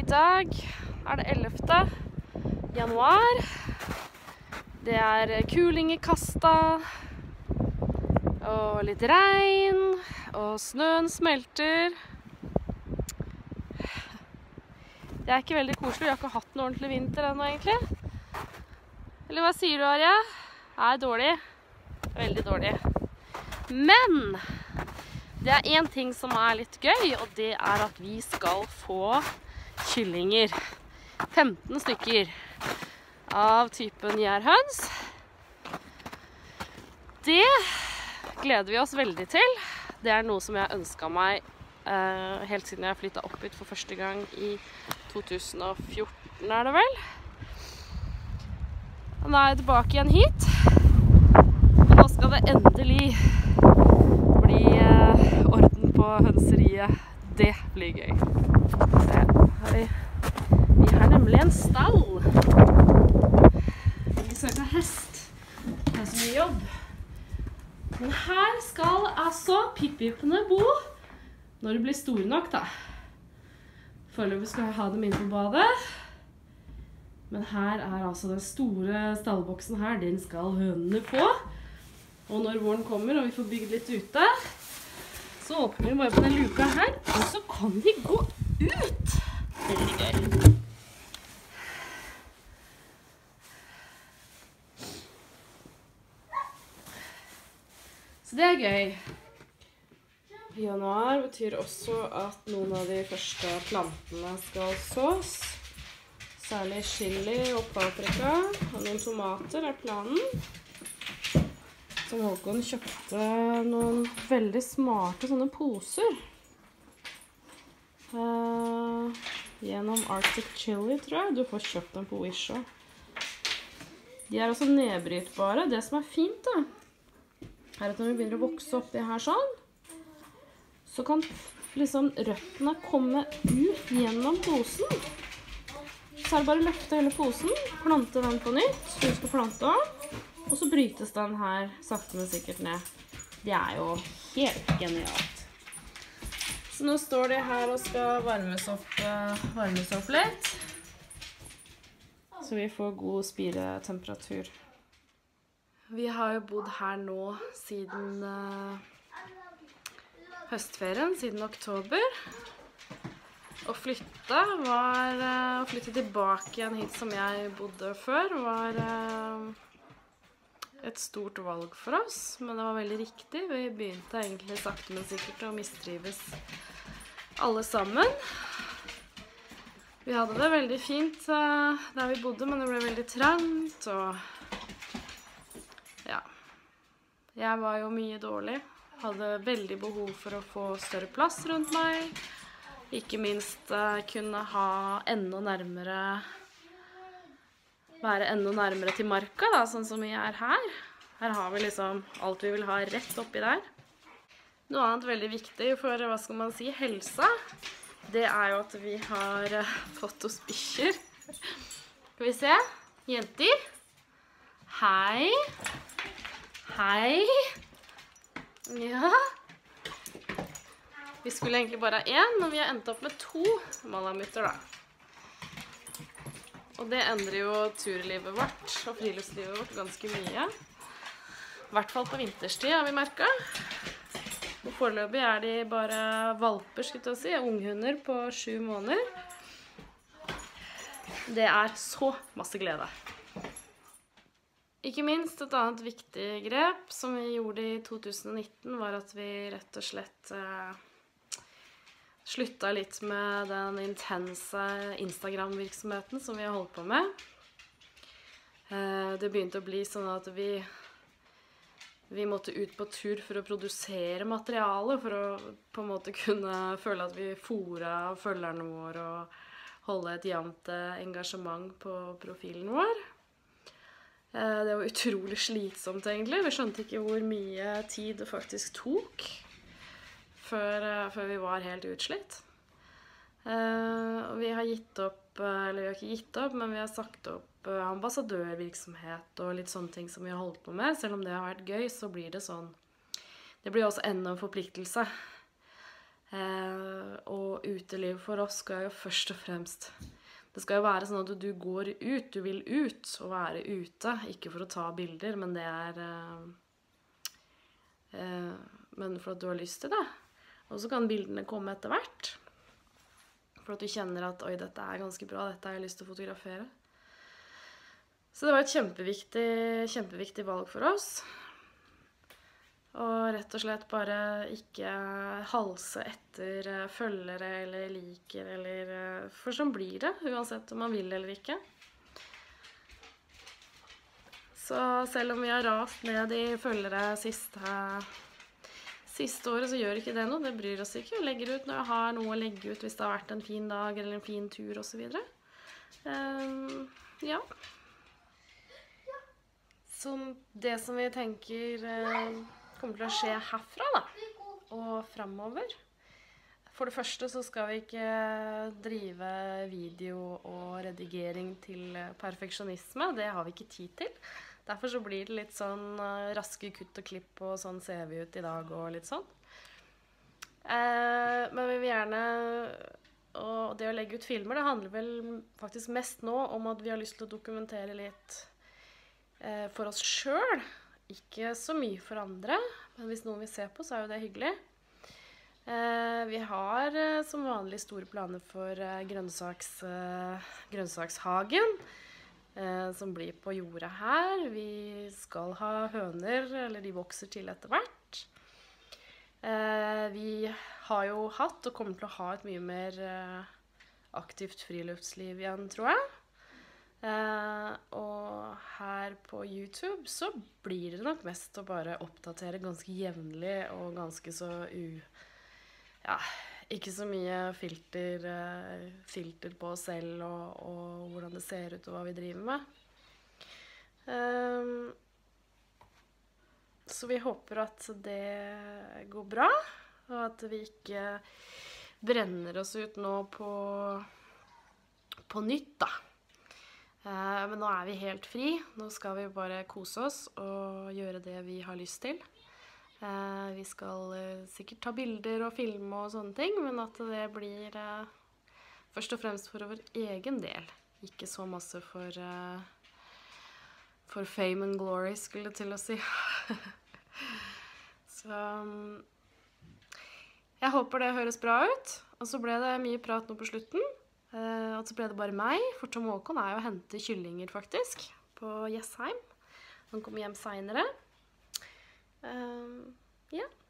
dag det 11. januar. Det kuling i kasta, og litt regn, og snøen smelter. Det ikke veldig koselig, vi har ikke hatt noe ordentlig vinter ennå egentlig. Eller hva sier du, Arja? Dårlig. Veldig dårlig. Men det en ting som litt gøy, og det at vi skal få kyllinger. 15 stykker av typen gjærhøns. Det gleder vi oss veldig til. Det noe som jeg ønsket meg helt siden jeg flyttet opp hit for første gang i 2014, det vel. Og nå jeg tilbake igjen hit. Og nå skal det endelig bli orden på hønseriet. Det blir gøy. Se, vi har nemlig en stall. Vi skal ikke ha hest. Det så mye jobb. Men her skal altså pippipene bo når de blir store nok, da. Foreløpig skal jeg ha dem inn på badet. Men her altså den store stallboksen her, den skal hønene på. Og når våren kommer og vi får bygd litt ute, så åpner vi bare på den luka her, og så kan de gå ut. Veldig gøy. Så det gøy. Januar betyr også at noen av de første plantene skal sås. Særlig chili og paprika, og noen tomater planen. Så Håkon kjøpte noen veldig smarte sånne poser. Gjennom Arctic Chili, tror jeg. Du får kjøpt dem på Wish også. De også nedbrytbare. Det som fint, da, at når vi begynner å vokse opp i her sånn, så kan liksom røttene komme ut gjennom posen. Så det bare å løfte hele posen, plante den på nytt, husk å plante den, og så brytes den her sakte men sikkert ned. Det jo helt genialt. Så nå står de her og skal varmes opp litt, så vi får god spiretemperatur. Vi har jo bodd her nå siden høstferien, siden oktober. Å flytte tilbake igjen hit som jeg bodde før, var et stort valg for oss, men det var veldig riktig. Vi begynte egentlig sakte men sikkert å mistrives alle sammen. Vi hadde det veldig fint der vi bodde, men det ble veldig trangt, og ja. Jeg var jo mye dårlig. Hadde veldig behov for å få større plass rundt meg. Ikke minst kunne være enda nærmere til marka, da, sånn som vi her. Her har vi liksom alt vi vil ha rett oppi der. Noe annet veldig viktig for, hva skal man si, helsa, det jo at vi har fått oss bikkjer. Skal vi se? Jenter? Hei! Hei! Ja. Vi skulle egentlig bare ha en, men vi har endt opp med 2 malamutter, da. Og det endrer jo turlivet vårt og friluftslivet vårt ganske mye. I hvert fall på vinterstid har vi merket. Og foreløpig de bare valper, skulle jeg si, unghunder på 7 måneder. Det så masse glede. Ikke minst et annet viktig grep som vi gjorde i 2019 var at vi rett og slett sluttet litt med den intense Instagram-virksomheten som vi har holdt på med. Det begynte å bli sånn at vi måtte ut på tur for å produsere materiale, for å på en måte kunne føle at vi fôret følgerne våre og holde et jevnt engasjement på profilen vår. Det var utrolig slitsomt egentlig. Vi skjønte ikke hvor mye tid det faktisk tok før vi var helt utslitt. Og vi har gitt opp, eller vi har ikke gitt opp, men vi har sagt opp ambassadørvirksomhet og litt sånne ting som vi har holdt på med. Selv om det har vært gøy, så blir det sånn. Det blir også enda en forpliktelse. Og uteliv for oss skal jo først og fremst, det skal jo være sånn at du går ut, du vil ut og være ute, ikke for å ta bilder, men det men for at du har lyst til det. Og så kan bildene komme etter hvert, for at du kjenner at, oi, dette er ganske bra, dette har jeg lyst til å fotografere. Så det var et kjempeviktig valg for oss. Og rett og slett bare ikke halse etter følgere eller liker, for sånn blir det, uansett om man vil eller ikke. Så selv om vi har rast ned i følgere siste året, så gjør ikke det noe. Det bryr oss ikke. Vi legger ut når jeg har noe å legge ut, hvis det har vært en fin dag eller en fin tur og så videre. Ja. Så det som vi tenker kommer til å skje herfra da, og fremover. For det første så skal vi ikke drive video og redigering til perfeksjonisme. Det har vi ikke tid til. Derfor så blir det litt sånn raske kutt og klipp, og sånn ser vi ut i dag og litt sånn. Men vi vil gjerne, og det å legge ut filmer, det handler vel faktisk mest nå om at vi har lyst til å dokumentere litt for oss selv. Ikke så mye for andre, men hvis noen vil se på, så er jo det hyggelig. Vi har som vanlig store planer for grønnsakshagen, som blir på jordet her. Vi skal ha høner, eller de vokser til etter hvert. Vi har jo hatt og kommer til å ha et mye mer aktivt friluftsliv igjen, tror jeg. Og her på YouTube så blir det nok mest å bare oppdatere ganske jevnlig og ganske så ikke så mye filter på oss selv og hvordan det ser ut og hva vi driver med. Så vi håper at det går bra, og at vi ikke brenner oss ut nå på nytt da. Men nå er vi helt fri. Nå skal vi bare kose oss og gjøre det vi har lyst til. Vi skal sikkert ta bilder og filme og sånne ting, men at det blir først og fremst for vår egen del. Ikke så masse for fame and glory, skulle jeg til å si. Så jeg håper det høres bra ut. Og så ble det mye prat nå på slutten. Og så ble det bare meg, for Tom Håkon er jo å hente kyllinger faktisk, på Jessheim. Han kommer hjem senere. Ja.